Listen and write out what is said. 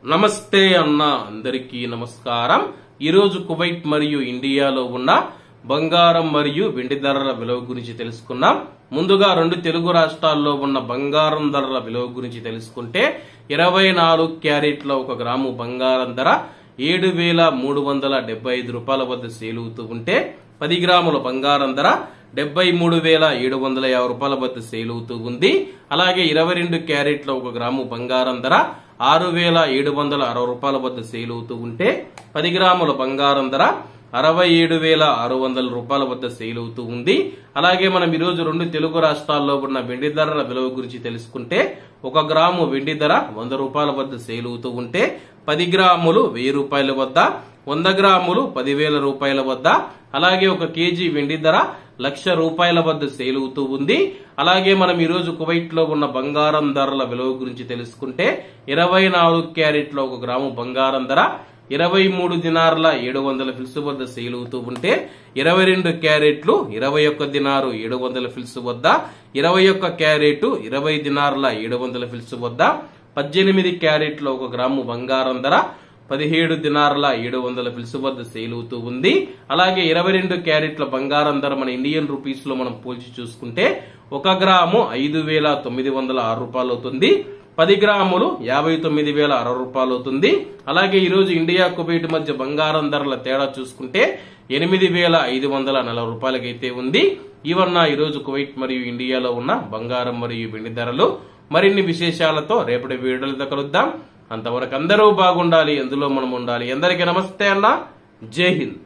నమస్తే అన్న అందరికీ నమస్కారం। ఈ రోజు కువైట్ మరియు ఇండియాలో ఉన్న బంగారం మరియు వెండి ధరల విలువ గురించి తెలుసుకున్నాం। ముందుగా రెండు తెలుగు రాష్ట్రాల్లో ఉన్న బంగారం ధరల విలువ గురించి తెలుసుకుంటే 24 క్యారెట్ల 1 గ్రాము బంగారం ధర 7375 రూపాయల వద్ద సేల్ అవుతూ ఉంటే 10 గ్రాముల బంగారం ధర 73,750 రూపాయల వద్ద సేల్ అవుతూ ఉంది। అలాగే 22 క్యారెట్ల 1 గ్రాము బంగారం ధర 6,760 రూపాయల వద్ద సేల్ అవుతూ ఉంటే 10 గ్రాముల బంగారం ధర 67,600 రూపాయల వద్ద సేల్ అవుతూ ఉంది। అలాగే మనం ఈ రోజు రెండు తెలుగు రాష్ట్రాల్లో ఉన్న వెండి ధరల విలువ గురించి తెలుసుకుంటే 1 గ్రాము వెండి ధర 100 రూపాయల వద్ద సేల్ అవుతూ ఉంటే 10 గ్రాములు 1000 రూపాయల వద్ద, 100 గ్రాములు 10,000 రూపాయల వద్ద, అలాగే 1 కేజీ వెండి ధర 1,00,000 రూపాయల వద్ద సేల్ అవుతూ ఉంది। అలాగే మనం ఈ రోజు కువైట్ లో ఉన్న బంగారం ధరల విలువ గురించి తెలుసుకుంటే 24 క్యారెట్ల 1 గ్రాము బంగారం ధర 23 దినార్ల 700 ఫిల్స్ వద్ద సేల్ అవుతూ ఉంటే 22 క్యారెట్లు 21 దినారు 700 ఫిల్స్ వద్ద, 21 క్యారెట్ 20 దినార్ల 700 ఫిల్స్ వద్ద, 18 క్యారెట్ల 1 గ్రాము బంగారం ధర 17 దినార్ల 700 ఫిల్స్ వద్ద సేల్ అవుతూ ఉంది। అలాగే 22 క్యారెట్ల బంగారం ధర మన ఇండియన్ రూపీస్ లో మనం పోల్చి చూసుకుంటే 1 గ్రాము 5,906 రూపాయలు అవుతుంది, 10 గ్రాములు 59,060 రూపాయలు అవుతుంది। అలాగే ఈ రోజు ఇండియా కువైట్ మధ్య బంగారం ధరల తేడా చూసుకుంటే 8,540 రూపాయలకైతే ఉంది। ఇవన్న ఈ రోజు కువైట్ మరియు ఇండియాలో ఉన్న బంగారం మరియు వెండి ధరలు। మరిన్ని విశేషాలతో రేపటి వీడియోలతో కలుద్దాం। అంతవరకు అందరూ బాగుండాలి, అందులో మనం ఉండాలి। అందరికీ నమస్తే అన్న, జై హింద్।